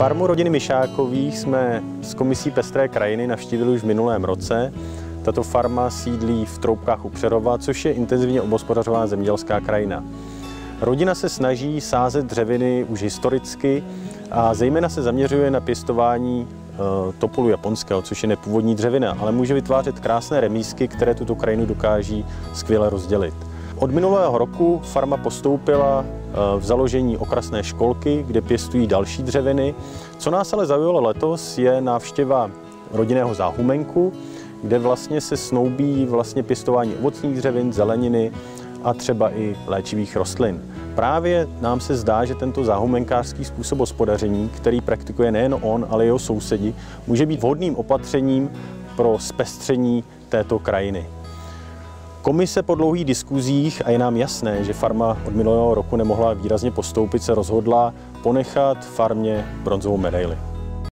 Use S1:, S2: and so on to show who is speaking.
S1: Farmu rodiny Mišákových jsme s komisí Pestré krajiny navštívili už v minulém roce. Tato farma sídlí v Troubkách u Přerova, což je intenzivně obhospodařovaná zemědělská krajina. Rodina se snaží sázet dřeviny už historicky a zejména se zaměřuje na pěstování topolu japonského, což je nepůvodní dřevina, ale může vytvářet krásné remízky, které tuto krajinu dokáží skvěle rozdělit. Od minulého roku farma postoupila v založení okrasné školky, kde pěstují další dřeviny. Co nás ale zaujalo letos, je návštěva rodinného záhumenku, kde vlastně se snoubí pěstování ovocných dřevin, zeleniny a třeba i léčivých rostlin. Právě nám se zdá, že tento záhumenkářský způsob hospodaření, který praktikuje nejen on, ale i jeho sousedi, může být vhodným opatřením pro zpestření této krajiny. Komise po dlouhých diskuzích, a je nám jasné, že farma od minulého roku nemohla výrazně postoupit, se rozhodla ponechat farmě bronzovou medaili.